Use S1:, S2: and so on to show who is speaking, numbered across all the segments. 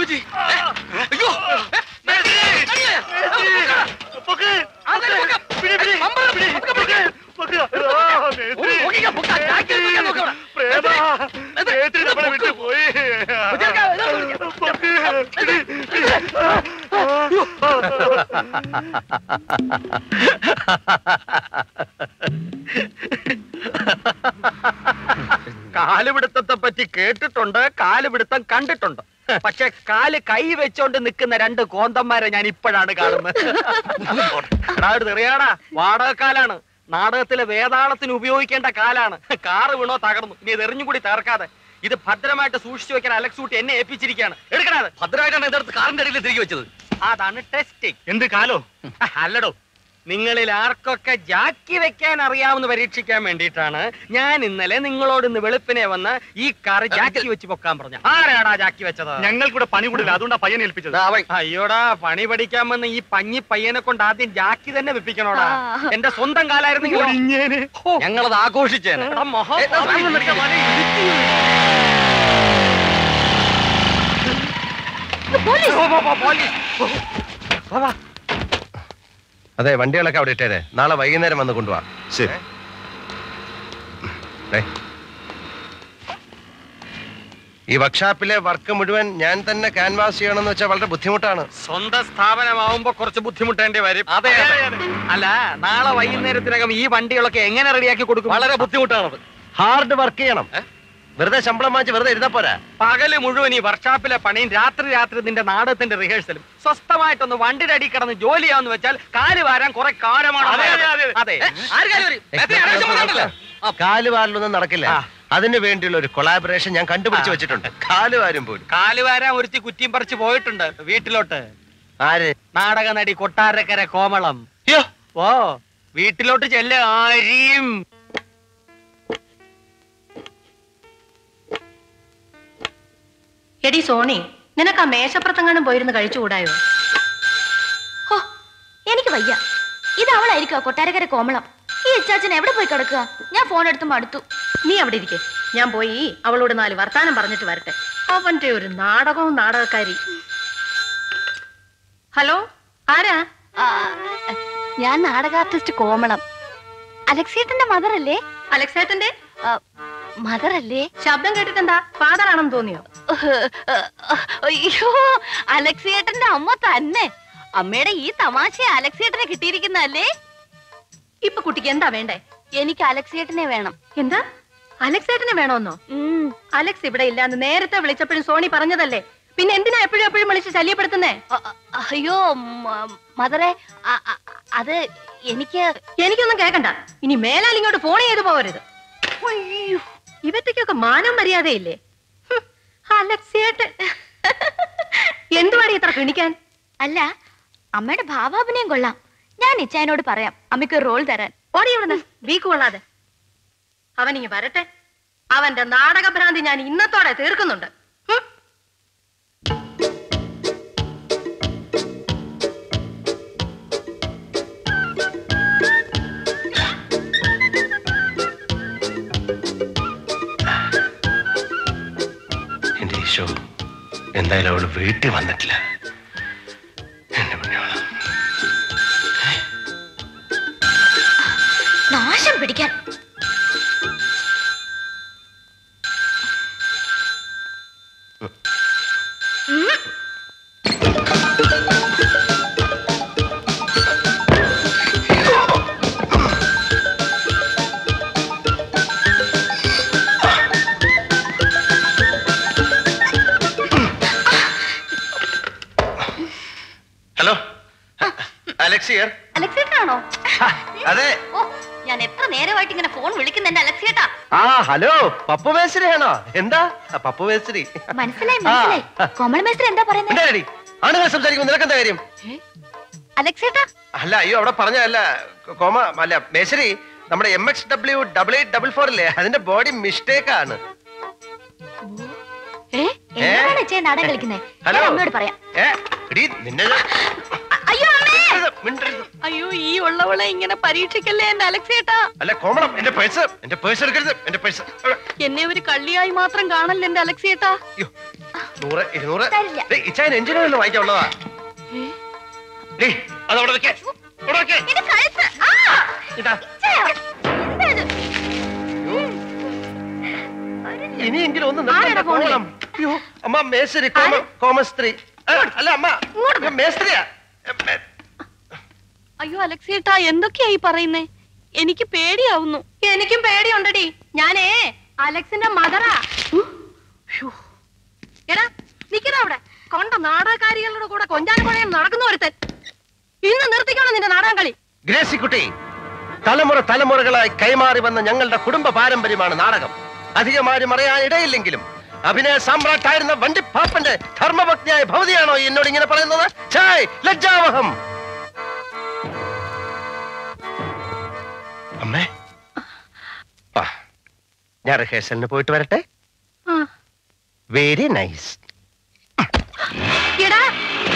S1: കാലുപിടുത്തത്തെ പറ്റി കേട്ടിട്ടുണ്ട്, കാലുപിടുത്തം കണ്ടിട്ടുണ്ട്. പക്ഷെ കാല് കൈ വെച്ചോണ്ട് നിൽക്കുന്ന രണ്ട് കോന്തന്മാരെ ഞാൻ ഇപ്പോഴാണ് കാണുന്നത്. തെറിയാടാ, വാടകക്കാലാണ്. നാടകത്തിലെ വേതാളത്തിന് ഉപയോഗിക്കേണ്ട കാലാണ്. കാറ് വീണോ തകർന്നു, ഇനി ഇത് എറിഞ്ഞുകൂടി തകർക്കാതെ ഇത് ഭദ്രമായിട്ട് സൂക്ഷിച്ചു വെക്കാൻ അലക്സ് ഊട്ടി എന്നെ ഏൽപ്പിച്ചിരിക്കുകയാണ്. എടുക്കണത് ഭദ്രമായിട്ടാണ് ഇതെടുത്ത് കാറിന്റെ അടിയിൽ തിരികെ വെച്ചത്. അതാണ് ടെസ്റ്റിംഗ്.
S2: എന്ത് കാലോ?
S1: അല്ലടോ, നിങ്ങളിൽ ആർക്കൊക്കെ ജാക്കി വെക്കാൻ അറിയാമെന്ന് പരീക്ഷിക്കാൻ വേണ്ടിയിട്ടാണ് ഞാൻ ഇന്നലെ നിങ്ങളോട് ഇന്ന് വെളുപ്പിനെ വന്ന് ഈ കാർ ജാക്കി വെച്ച് പൊക്കാൻ പറഞ്ഞു. ആരാടാ ജാക്കി വെച്ചത്?
S2: ഞങ്ങൾക്കൂടെ പണി കൂടില്ല, അതുകൊണ്ടാ പയ്യനെ ഏൽപ്പിച്ചത്.
S1: അയ്യോടാ, പണി പഠിക്കാൻ വന്ന് ഈ പഞ്ഞി പയ്യനെ കൊണ്ട് ആദ്യം ജാക്കി തന്നെ വെപ്പിക്കണോടാ. എന്റെ സ്വന്തം കാലായിരുന്നെങ്കിൽ ഞങ്ങളത് ആഘോഷിച്ചേനെ.
S3: അതെ, വണ്ടികളൊക്കെ അവിടെ ഇട്ടേരെ. നാളെ വൈകുന്നേരം വന്ന് കൊണ്ടുപോവാ.
S4: ശരി.
S3: ഈ വർക്ക്ഷോപ്പിലെ വർക്ക് മുഴുവൻ ഞാൻ തന്നെ ക്യാൻവാസ് ചെയ്യണമെന്ന് വെച്ചാൽ വളരെ ബുദ്ധിമുട്ടാണ്.
S1: സ്വന്തം സ്ഥാപനമാവുമ്പോ കുറച്ച് ബുദ്ധിമുട്ടേണ്ടി വരും. അതെ, അല്ല, നാളെ വൈകുന്നേരത്തിനകം ഈ വണ്ടികളൊക്കെ എങ്ങനെ റെഡിയാക്കി കൊടുക്കും? വളരെ ബുദ്ധിമുട്ടാണത്.
S3: ഹാർഡ് വർക്ക് ചെയ്യണം. വെറുതെ ശമ്പളം വാങ്ങിച്ച് വെറുതെ ഇരുന്നാ പോരാ.
S1: പകല് മുഴുവൻ ഈ വർക്ക്ഷോപ്പിലെ പണിയും രാത്രി നിന്റെ നാടകത്തിന്റെ റിഹേഴ്സലും. സ്വസ്ഥമായിട്ടൊന്ന് വണ്ടിയുടെ അടി കിടന്ന് ജോലിയാന്ന് വെച്ചാൽ കാല് വാരാൻ കുറെ കാലമാണ്. അതെ,
S3: കാലുവാരലൊന്നും നടക്കില്ല. അതിനു വേണ്ടിയുള്ള ഒരു കൊളാബറേഷൻ ഞാൻ കണ്ടുപിടിച്ച് വെച്ചിട്ടുണ്ട്. കാലുവാരും പോലും.
S1: കാലുവാരാൻ ഒരുത്തി കുറ്റിയും പറിച്ച് പോയിട്ടുണ്ട് വീട്ടിലോട്ട്.
S3: ആര്?
S1: നാടക നടി കൊട്ടാരക്കര കോമളം. ഓ, വീട്ടിലോട്ട് ചെല്ല ആരെയും.
S5: എടി സോണി, നിനക്ക് ആ മേശപ്പുറത്തെങ്ങാനും പോയിരുന്ന് കഴിച്ചുകൂടായോ?
S6: ഹോ, എനിക്ക് വയ്യ. ഇത് അവളായിരിക്കോ കൊട്ടാരക്കര കോമളം? ഈ അച്ചാച്ചൻ എവിടെ പോയി കിടക്കുക? ഞാൻ ഫോൺ എടുത്ത് മടുത്തു.
S5: നീ അവിടെ ഇരിക്കെ, ഞാൻ പോയി അവളോട് 4 വർത്താനം പറഞ്ഞിട്ട് വരട്ടെ. അവന്റെ ഒരു നാടകവും നാടകക്കാരി. ഹലോ, ആരാ?
S6: ഞാൻ നാടക ആർട്ടിസ്റ്റ് കോമളം. അലക്സേട്ടന്റെ മദർ അല്ലേ?
S5: അലക്സേട്ടന്റെ
S6: മദർ അല്ലേ?
S5: ശബ്ദം കേട്ടിട്ടെന്താ ഫാദർ ആണെന്ന് തോന്നിയോ?
S6: അയ്യോ, അലക്സേട്ടന്റെ അമ്മ തന്നെ. അമ്മയുടെ ഈ തമാശ അലക്സേട്ടനെ കിട്ടിയിരിക്കുന്നല്ലേ?
S5: ഇപ്പൊ കുട്ടിക്ക് എന്താ വേണ്ടേ?
S6: എനിക്ക് അലക്സേട്ടനെ വേണം.
S5: എന്താ? അലക്സേട്ടനെ വേണോന്നോ? അലക്സ് ഇവിടെ ഇല്ലാന്ന് നേരത്തെ വിളിച്ചപ്പോഴും സോണി പറഞ്ഞതല്ലേ, പിന്നെ എന്തിനാ എപ്പോഴും വിളിച്ച് ശല്യപ്പെടുത്തുന്നേ?
S6: അയ്യോ മദറെ, അത്
S5: എനിക്കൊന്നും കേക്കണ്ട. ഇനി മേലാൽ ഇങ്ങോട്ട് ഫോൺ ചെയ്തു പോകരുത്. ഇവറ്റയ്ക്കൊക്കെ മാനം മര്യാദയില്ലേ? അലക്സേട്ടൻ എന്തുവാടി ഇത്ര കിണിക്കാൻ?
S6: അല്ല, അമ്മയുടെ ഭാവാഭിനയം കൊള്ളാം. ഞാൻ ഇച്ചായനോട് പറയാം അമ്മയ്ക്ക് റോൾ തരാൻ.
S5: ഓടി ഇവിടുന്ന് വീക്ക് കൊള്ളാതെ. അവനിങ്ങ് വരട്ടെ. അവന്റെ നാടകഭ്രാന്തി ഞാൻ ഇന്നത്തോടെ തീർക്കുന്നുണ്ട്.
S3: എന്റെ ഈശോ, എന്തായാലും അവള് വീട്ടിൽ വന്നിട്ടില്ല.
S6: നാശം പിടിക്കാൻ.
S3: ഹലോ, അലക്സിയർ.
S6: അലക്സേട്ടനാണോ?
S3: അതെ.
S6: ഞാൻ എത്ര നേരമായിട്ട് ഇങ്ങനെ ഫോൺ വിളിക്കുന്നുണ്ട് അലക്സേട്ടാ.
S3: ഹലോ, പപ്പു മേസ്ത്രി ആണോ? എന്താ പപ്പു മേസ്ത്രി?
S6: മനസ്സിലായി. കോമള മേസ്ത്രി എന്താ പറയുന്നത്?
S3: ആണുങ്ങൾ സംസാരിക്കുമ്പോൾ നിനക്കെന്താ കാര്യം?
S6: അലക്സേട്ടാ?
S3: അല്ല, അയ്യോ, അവിടെ പറഞ്ഞല്ല കോമ അല്ല മേശ്രി. നമ്മുടെ MXW8844 ഇല്ലേ, അതിന്റെ ബോഡി മിസ്റ്റേക്ക് ആണ്.
S6: നാടകം കളിക്കുന്നേ? അമ്മയോട് പറയാം. അയ്യോ, ഈ ഉള്ളവളെ ഇങ്ങനെ പരീക്ഷിക്കല്ലേ എന്റെ അലക്സേട്ടാ.
S3: അല്ല കോമളം, എന്റെ പേഴ്സ് എടുക്കരുത്. എന്റെ പേഴ്സ്
S6: എന്നെ ഒരു കള്ളിയായി മാത്രം കാണല്ലേ എന്റെ അലക്സേട്ടാ.
S3: 100, 200.
S6: തരില്ല.
S3: ഇച്ചായൻ എഞ്ചിനീയറിൽ വാങ്ങിക്കാനുള്ളതാ. അതവിടെ വെക്കേ.
S6: ഇത് കഴുത്ത്. ആ!
S3: ഇതാ.
S6: എന്താ ഇത്?
S3: ഇനിയെങ്കിലും ഒന്ന്
S5: ആരാടാ
S3: നിർത്തണ്ട,
S5: ഫോണിൽ?
S3: കോമളം. അയ്യോ, അമ്മ മേസ്ത്രി, കോമസ്ത്രീ. അല്ല അമ്മ, ഞാൻ മേസ്ത്രിയാ.
S5: അയ്യോ അലക്സേട്ടാ എന്തൊക്കെയായി പറയുന്നേ? എനിക്ക് പേടിയാവുന്നു. എനിക്കും പേടിയുണ്ടടി. ഞാനേ അലക്സിന്റെ മദറാ. എടാ നിക്കടാ അവിടെ. കൊണ്ട നാടകക്കാരികളുടെ കൂടെ കൊഞ്ചാനും നടക്കുന്ന ഒരുത്തൻ. ഇന്ന് നിർത്തിക്കണം നിന്റെ നാടകം കളി.
S3: ഗ്രേസിക്കുട്ടി, തലമുറകളായി കൈമാറി വന്ന ഞങ്ങളുടെ കുടുംബ പാരമ്പര്യമാണ് നാടകം. അധികമാരും അറിയാൻ ഇടയില്ലെങ്കിലും അഭിനയ സാമ്രാട്ടായിരുന്ന വണ്ടിപ്പാപ്പന്റെ ധർമ്മഭക്തിയായ ഭവതിയാണോ എന്നോട് ഇങ്ങനെ പറയുന്നത്? ലജ്ജാവഹം. അമ്മേ, ഞാൻ റിഹേഴ്സലിന് പോയിട്ട് വരട്ടെ. Very nice.
S5: എടാ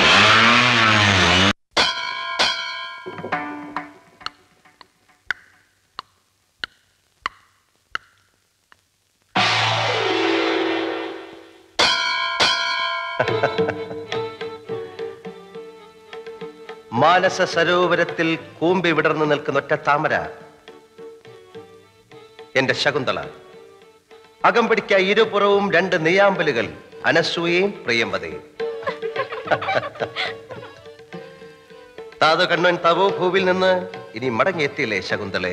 S3: മാനസ സരോവരത്തിൽ കൂമ്പി വിടർന്നു നിൽക്കുന്ന ഒറ്റ താമര എന്റെ ശകുന്തള. അകമ്പടിക്ക ഇരുപുറവും 2 നെയ്യാമ്പലുകൾ, അനസൂയയും പ്രിയംവതയും. താതു കണ്ണൻ തവോ ഭൂവിൽ നിന്ന് ഇനി മടങ്ങിയെത്തിയില്ലേ ശകുന്തളെ?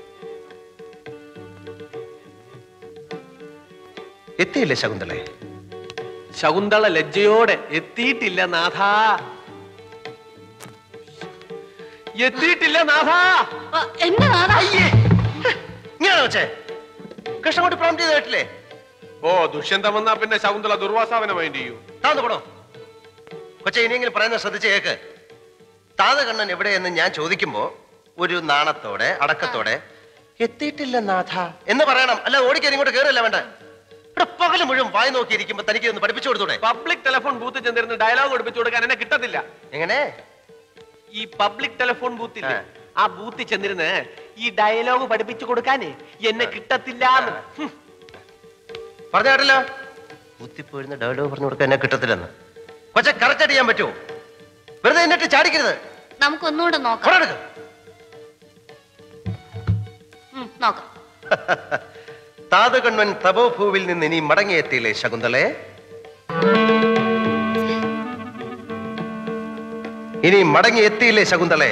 S3: എത്തിയില്ലേ ശകുന്തളെ?
S4: ശകുന്തള ലജ്ജയോടെ എത്തിയിട്ടില്ല നാഥാ, എത്തിയിട്ടില്ല നാഥാ.
S5: എന്റെ നാടാ.
S3: ഇങ്ങനെ വെച്ചേ കൃഷ്ണൻകുട്ടി പ്രോംപ്റ്റ് ചെയ്ത് കേട്ടില്ലേ?
S4: ഓ ദുഷ്യന്തം വന്നാ പിന്നെ ശകുന്തള ദുർവാസാവനെ മൈൻഡ് ചെയ്യൂ.
S3: താന്ന് പോടോ കൊച്ചെ. ഇനിയെങ്കിലും പറയുന്നത് ശ്രദ്ധിച്ച് കേക്ക്. താത കണ്ണൻ എവിടെയെന്ന് ഞാൻ ചോദിക്കുമ്പോ ഒരു നാണത്തോടെ അടക്കത്തോടെ എത്തിയിട്ടില്ല നാഥ എന്ന് പറയണം. അല്ല ഓടിക്കാൻ ഇങ്ങോട്ട് കേറില്ല വേണ്ട. ഇവിടെ പകല് മുഴുവൻ വായി നോക്കിയിരിക്കുമ്പോ തനിക്ക് ഒന്ന് പഠിപ്പിച്ചു കൊടുത്തൂടെ?
S4: പബ്ലിക് ടെലിഫോൺ ബൂത്തിൽ ചെന്നിരുന്ന് ഡയലോഗ് പഠിപ്പിച്ചു കൊടുക്കാൻ എന്നെ കിട്ടത്തില്ല.
S3: എങ്ങനെ?
S4: ഈ പബ്ലിക് ടെലിഫോൺ ബൂത്തിൽ ആ ബൂത്തിൽ ചെന്നിരുന്ന് ഈ ഡയലോഗ് പഠിപ്പിച്ചു കൊടുക്കാനേ എന്നെ കിട്ടത്തില്ല.
S3: പറഞ്ഞ കേട്ടല്ലോ, കുത്തിപ്പോയിരുന്ന ഡയലോഗ് പറഞ്ഞു കൊടുക്കാൻ എന്നെ കിട്ടത്തില്ലെന്ന്. കൊച്ചെ കറക്റ്റ് ചെയ്യാൻ പറ്റുമോ? വെറുതെ എന്നിട്ട് ചാടിക്കരുത്.
S6: നമുക്കൊന്നുകൂടെ നോക്കാം.
S3: പുറമെടുക്ക്.
S6: നോക്കാം.
S3: താതകണ്ണൻ തപോഭൂവിൽ നിന്ന് ഇനി മടങ്ങിയെത്തിയില്ലേ ശകുന്തളെ? ഇനി മടങ്ങിയെത്തിയില്ലേ ശകുന്തളെ?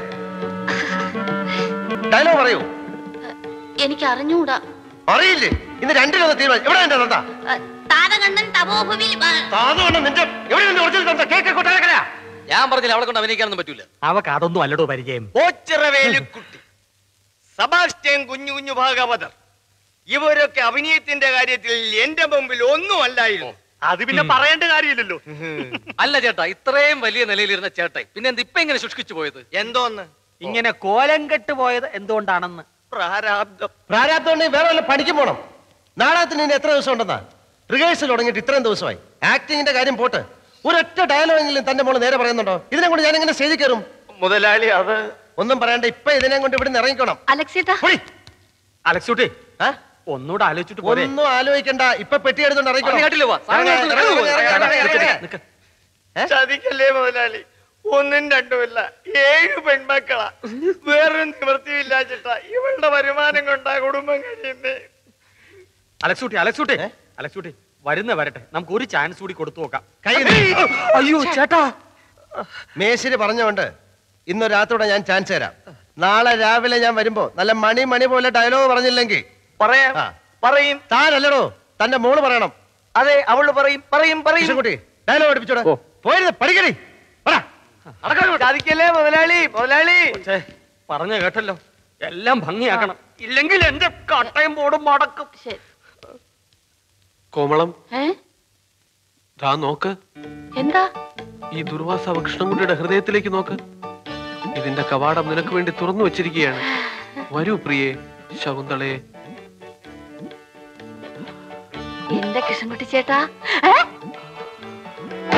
S3: ഡയലോഗ് പറയൂ.
S6: എനിക്ക് അറിഞ്ഞൂടാ.
S3: അറിയില്ലേ? ഇന്ന് രണ്ടിലൊന്ന് തീരുമാനം. എവിടെ എന്റെ തന്ത?
S6: താതകണ്ണൻ തപോഭൂവിൽ.
S3: താതകണ്ണൻ നിന്റെ എവിടെ നിന്ന് ഒറിജിനൽ തന്ത? കേക്ക് കൊട്ടാരക്കരാ.
S1: ഞാൻ പറഞ്ഞില്ല അവളെ കൊണ്ട് അഭിനയിക്കാനൊന്നും പറ്റൂല.
S2: അവക്ക് അതൊന്നും അല്ലടോ പരിചയം.
S1: ഓച്ചിറവേലിക്കുട്ടി, സബാസ്റ്റ്യൻ കുഞ്ഞു ഭാഗവതർ, ഇവരൊക്കെ അഭിനയത്തിന്റെ കാര്യത്തിൽ എന്റെ മുമ്പിൽ ഒന്നും അല്ലായിരുന്നു.
S2: അത് പിന്നെ പറയേണ്ട കാര്യമില്ലല്ലോ.
S1: അല്ല ചേട്ടാ, ഇത്രയും വലിയ നിലയിലിരുന്ന ചേട്ടൻ പിന്നെ എന്ത് ഇപ്പൊ ഇങ്ങനെ ശുഷ്കിച്ചു പോയത്? എന്തോന്ന്
S2: ഇങ്ങനെ കോലം കെട്ട് പോയത് എന്തുകൊണ്ടാണെന്ന്?
S1: പ്രാരാബ്ദം.
S3: പ്രാരാബ്ദം ഉണ്ടെങ്കിൽ വേറെ വല്ല പണിക്കും പോണം. നാടകത്തിന് ഇനി എത്ര ദിവസം ഉണ്ടെന്നാ? റിഹേഴ്സൽ തുടങ്ങിയിട്ട് ഇത്രയും ദിവസമായി. ആക്ടിങ്ങിന്റെ കാര്യം പോട്ട്, ഒരൊറ്റ ഡയലോഗെങ്കിലും തന്റെ മോള് നേരെ പറയുന്നുണ്ടോ? ഇതിനെ കൊണ്ട് ഞാൻ എങ്ങനെ സ്റ്റേജിൽ കയറും?
S1: മുതലാളി അത്
S3: ഒന്നും പറയണ്ട. ഇപ്പൊ ഇതിനെ കൊണ്ട് ഇവിടെ ഇറങ്ങിക്കണം.
S5: അലക്സേട്ടാ
S2: അലക്സൂട്ടി ഒന്നുകൂടെ ആലോചിച്ചിട്ട്
S3: ഒന്നും ആലോചിക്കണ്ട. ഇപ്പൊ പെട്ടി എടുത്തോണ്ട് ഇറങ്ങിക്കണം.
S1: ചതിക്കല്ലേ മുതലാളി. 1ഉം 2ഉമില്ല, 7 പെൺമക്കളാ. വേറൊരു നിവൃത്തിയില്ല ചേട്ടാ. ഇവളുടെ വരുമാനം കൊണ്ടാ കുടുംബം കഴിയുന്നേ.
S2: അലക്സൂട്ടി വരുന്ന വരട്ടെ, നമുക്ക് ഒരു ചാൻസ് കൂടി കൊടുത്തു നോക്കാം.
S3: അയ്യോ ചേട്ടാ, മേശിരി പറഞ്ഞോണ്ട് ഇന്ന് രാത്രിയോടെ ഞാൻ ചാൻസ് തരാം. നാളെ രാവിലെ ഞാൻ വരുമ്പോ നല്ല മണി പോലെ ഡയലോഗ് പറഞ്ഞില്ലെങ്കിൽ
S1: പറയാം, പറയും.
S3: താനല്ലടോ, തന്റെ മോള് പറയണം.
S1: അതെ, അവള് പറയും.
S3: കുട്ടി ഡയലോഗ് പഠിപ്പിച്ചോടാ. പോയത് പഠിക്കണേ.
S1: ചതിക്കല്ലേ മുതലാളി.
S2: പറഞ്ഞ കേട്ടല്ലോ, എല്ലാം ഭംഗിയാക്കണം, ഇല്ലെങ്കിൽ എന്റെ കട്ടയും പോടും മടക്കും.
S4: കോമളം, ദാ നോക്ക്.
S5: എന്താ?
S4: ഈ ദുർവാസാവ് കൃഷ്ണൻകുട്ടിയുടെ ഹൃദയത്തിലേക്ക് നോക്ക്. ഇതിന്റെ കവാടം നിനക്ക് വേണ്ടി തുറന്നു വെച്ചിരിക്കുകയാണ്. വരൂ പ്രിയേ ശകുന്തളേ.
S5: എന്റെ കൃഷ്ണൻകുട്ടി ചേട്ടാ,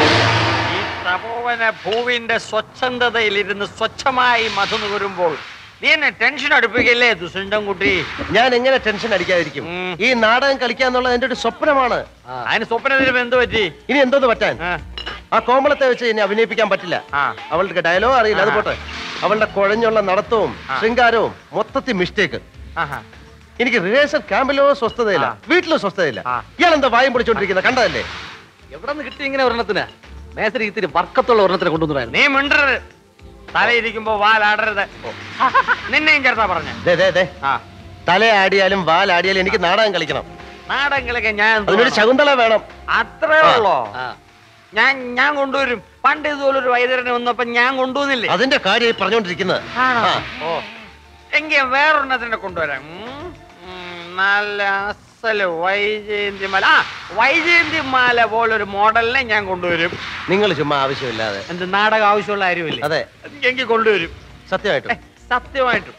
S1: ഈ തപോവന ഭൂവിന്റെ സ്വച്ഛന്തതയിലിരുന്ന് സ്വച്ഛമായി മധു നുകരുമ്പോൾ നീ എന്നെ ടെൻഷൻ അടുപ്പിക്കല്ലേ ദുസണ്ടം കുട്ടി.
S3: ഞാൻ എങ്ങനെ ടെൻഷൻ അടിക്കാതിരിക്കും? ഈ നാടകം കളിക്കാന്നുള്ളത് എന്റെ ഒരു സ്വപ്നമാണ്.
S1: അതിന് സ്വപ്നത്തിന് എന്ത് പറ്റി?
S3: ഇനി എന്തോന്ന് പറ്റാൻ? ആ കോമളത്തെ വെച്ച് ഇനി അഭിനയിപ്പിക്കാൻ പറ്റില്ല. അവൾക്ക് ഡയലോഗ് അറിയില്ല, അത് പോട്ടെ. അവളുടെ കുഴഞ്ഞുള്ള നടത്തവും ശൃംഗാരവും മൊത്തത്തിൽ മിസ്റ്റേക്ക്. എനിക്ക് റിഹേഴ്സൽ ക്യാമ്പിലോ സ്വസ്ഥതയില്ല, വീട്ടിലോ സ്വസ്ഥതയില്ല. ഇയാളെന്താ വായും പൊളിച്ചോണ്ടിരിക്കുന്നത്? കണ്ടതല്ലേ?
S2: എവിടെ നിന്ന് കിട്ടി ഇങ്ങനെ ഒരെണ്ണത്തിന്? മേസരി ഇത്തിരി വർക്കത്തുള്ള ഒരെണ്ണത്തിനെ കൊണ്ടുവന്നു.
S1: നീ മിണ്ടരുത്, തലയിരിക്കുമ്പോ വാലാടരുത്. നിന്നെയും ചേർത്താ പറഞ്ഞ
S3: തലയാടിയാലും വാലാടിയാലും എനിക്ക് നാടകം കളിക്കണം.
S1: നാടകം കളിക്കാൻ ഞാൻ
S3: അതിനൊരു ശകുന്തള വേണം.
S1: അത്രേ ഉള്ളോ? ഞാൻ കൊണ്ടുവരും. പണ്ട് ഇതുപോലൊരു വൈദ്യരനെ വന്നപ്പോ ഞാൻ കൊണ്ടുവന്നില്ലേ?
S3: അതിന്റെ കാര്യം പറഞ്ഞോണ്ടിരിക്കുന്നത്.
S1: ഓ, എങ്കിൽ വേറൊരെണ്ണത്തിനെ കൊണ്ടുവരാം. നല്ല അസല് വൈജയന്തിമാല. വൈജയന്തിമാല പോലൊരു മോഡലിനെ ഞാൻ കൊണ്ടുവരും.
S3: നിങ്ങൾ ചുമ്മാ ആവശ്യമില്ലാതെ.
S1: എന്ത് നാടകം ആവശ്യമുള്ള കാര്യമില്ല.
S3: അതെ,
S1: എങ്കിൽ കൊണ്ടുവരും.
S3: സത്യമായിട്ടും
S1: സത്യമായിട്ടും.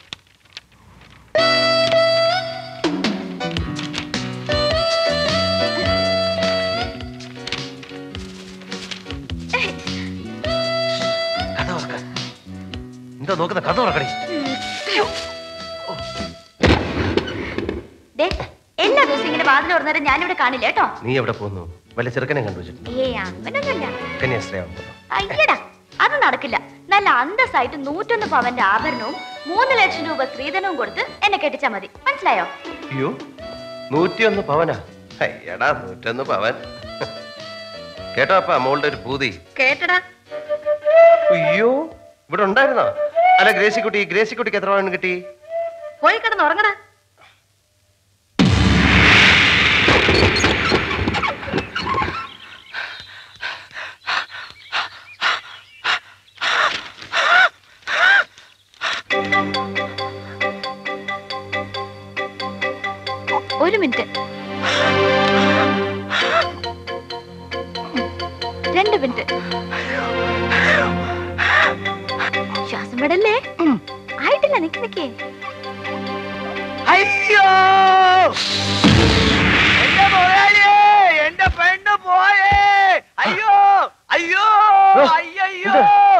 S3: കഥ ഓർക്ക. എന്താ നോക്കുന്ന? കഥ ഓർക്കണേ.
S6: എല്ലാ ദിവസവും ഇങ്ങനെ വാതിൽ തുറന്നേരം ഞാനിവിടെ കാണില്ല കേട്ടോ.
S3: നീ എവിടെ പോകുന്നു? വല്ല ചെറുക്കനെ കണ്ടുവച്ചിട്ടുണ്ട്?
S6: അയ്യടാ, അത് നടക്കില്ല. നല്ല അന്തസ്സായിട്ട് 101 പവന്റെ ആഭരണവും 3 ലക്ഷം രൂപ സ്ത്രീധനവും കൊടുത്ത് എന്നെ കെട്ടിച്ചാ മതി. മനസ്സിലായോ?
S3: അയ്യോ, 101 പവനാ? അയ്യടാ, 101 പവൻ. കേട്ടോ അപ്പ മോളുടെ ഒരു പൂതി?
S5: കേട്ടടാ.
S3: അയ്യോ, ഇവിടെ ഉണ്ടായിരുന്നോ? അല്ല ഗ്രേസിക്കുട്ടിക്ക് എത്ര പവൻ കിട്ടി?
S5: പോയി കിടന്ന് ഉറങ്ങടാ.
S6: ഒരു മിനിറ്റ്, 2 മിനിറ്റ്. ശ്വാസം വിടല്ലേ. ആയിട്ടില്ല, നിക്കേ.
S1: അയ്യോ, എന്റെ മുതലാളിയേ, എന്റെ പെണ്ണ് പോയേ. അയ്യോ അയ്യോ അയ്യോ,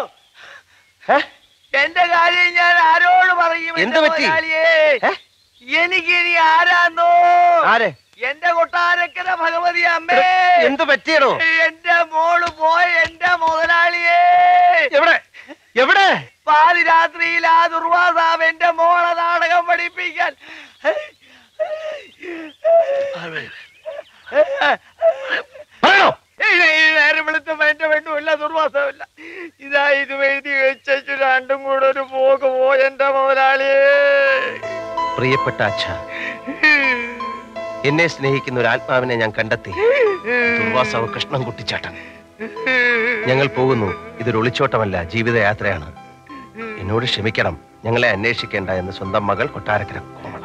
S1: എന്റെ കാര്യം ഞാൻ ആരോട് പറയും?
S3: എന്ത് പറ്റി?
S1: എനിക്കിനി ആരാന്നോ? എന്റെ കൊട്ടാരക്കര ഭഗവതി അമ്മേ,
S3: എന്ത് പറ്റിയടോ?
S1: എന്റെ മോള് പോയ എന്റെ മുതലാളിയേ.
S3: എവിടെ എവിടെ?
S1: പാതിരാത്രിയിൽ ആ ദുർവാസാവ് എന്റെ മോളെ നാടകം പഠിപ്പിക്കാൻ. നേരം വെളുത്തുമ്പോ എന്റെ പെണ്ണുമില്ല, ദുർവാസമില്ല. ഇതാ ഇത് എഴുതി വെച്ചു, രണ്ടും കൂടെ ഒരു പോക്ക് പോയ എന്റെ മുതലാളിയേ.
S3: പ്രിയപ്പെട്ട അച്ഛ, എന്നെ സ്നേഹിക്കുന്ന ഒരു ആത്മാവിനെ ഞാൻ കണ്ടെത്തി. ദുർവാസാവ് കൃഷ്ണൻകുട്ടിച്ചേട്ടൻ. ഞങ്ങൾ പോകുന്നു. ഇതൊരു ഒളിച്ചോട്ടമല്ല, ജീവിതയാത്രയാണ്. എന്നോട് ക്ഷമിക്കണം. ഞങ്ങളെ അന്വേഷിക്കേണ്ട എന്ന് സ്വന്തം മകൾ കൊട്ടാരക്കര കോമള.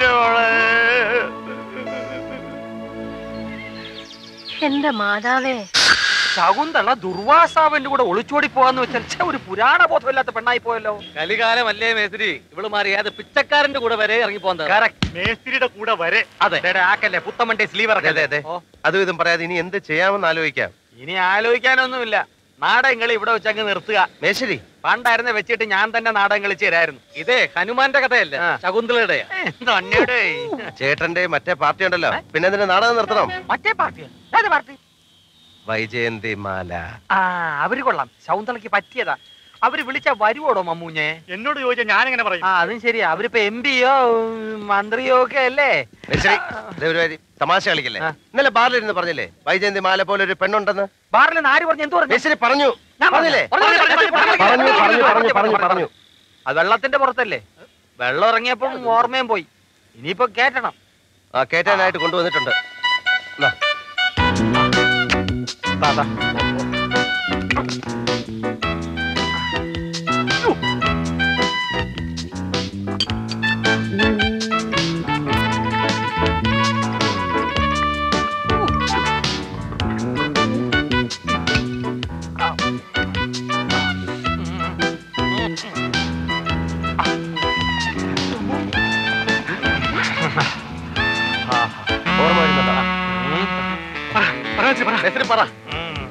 S5: എന്റെ മാതാവേ,
S2: ശകുന്തള ദുർവാസാവിന്റെ കൂടെ ഒളിച്ചോടി പോവാന്ന് വെച്ചാൽ ഒരു പുരാണ ബോധമില്ലാത്ത പെണ്ണായി പോയല്ലോ. കലികാലമല്ലേ മേസ്തിരി? ഇവള് മാറി ഏത് പിച്ചക്കാരന്റെ കൂടെ വരെ ഇറങ്ങി പോകുന്നത്.
S1: മേസ്തിരിയുടെ കൂടെ വരെ.
S2: അതെ, ആക്കല്ലേ പുത്തമണ്ടേ സ്ലീവർ.
S3: അതും ഇതും പറയാതെ ഇനി എന്ത് ചെയ്യാമെന്ന് ആലോചിക്കാം.
S1: ഇനി ആലോചിക്കാനൊന്നുമില്ല. നാടകങ്ങൾ ഇവിടെ വെച്ചങ്ങ് നിർത്തുക.
S3: മേശ്ശേരി,
S1: പണ്ടായിരുന്നെ വെച്ചിട്ട് ഞാൻ തന്നെ നാടകം കളിച്ചു തരായിരുന്നു.
S2: ഇതേ ഹനുമാന്റെ കഥയല്ലേ, ശകുന്തളയുടെ.
S3: ചേട്ടന്റെ മറ്റേ പാർട്ടി ഉണ്ടല്ലോ, പിന്നെ എന്തിനാ നാടകം നിർത്തണം?
S1: മറ്റേ പാർട്ടിയോ? പാർട്ടി?
S3: വൈജയന്തിമാല.
S1: അവര് കൊള്ളാം, ശകുന്തളയ്ക്ക് പറ്റിയതാ. അവര് വിളിച്ചാ വരുവോടോ മമ്മൂഞ്ഞെ? എന്നോട് ചോദിച്ചാൽ ഞാൻ എങ്ങനെ പറയും? അതും ശരിയാ. അവരിപ്പോ MP-യോ മന്ത്രിയോ ഒക്കെ അല്ലേ?
S3: തമാശ കളിക്കല്ലേ? ഇന്നലെ ബാറിൽ ഇരുന്ന് പറഞ്ഞില്ലേ വൈജയന്തിമാല പോലെ ഒരു പെണ്ണുണ്ടെന്ന്?
S1: ബാറിൽ നിന്ന് ആര് പറഞ്ഞു? എന്ത് പറഞ്ഞു?
S3: പറഞ്ഞു. പറഞ്ഞു.
S1: അത് വെള്ളത്തിന്റെ പുറത്തല്ലേ? വെള്ളം ഇറങ്ങിയപ്പോൾ ഓർമ്മയും പോയി. ഇനിയിപ്പോ കേറ്റണം.
S3: കേറ്റാനായിട്ട് കൊണ്ടുവന്നിട്ടുണ്ട്.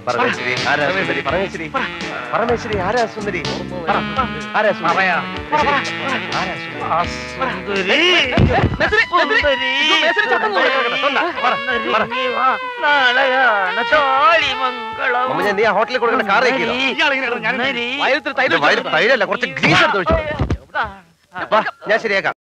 S3: പരമേശ്വരി ആരാ സുന്ദരി? പരമേശ്വരി പരമേശ്വരി ആരാ സുന്ദരി? ആരാ സുന്ദരി? ആരാ സുന്ദരി? നീ ആ ഹോട്ടലിൽ കൊടുക്കുന്ന കാർ തൈരല്ല കുറച്ച് ഗ്രീസ് എടുത്ത് ഒഴിച്ചു. ഞാൻ ശരിയാക്കാം.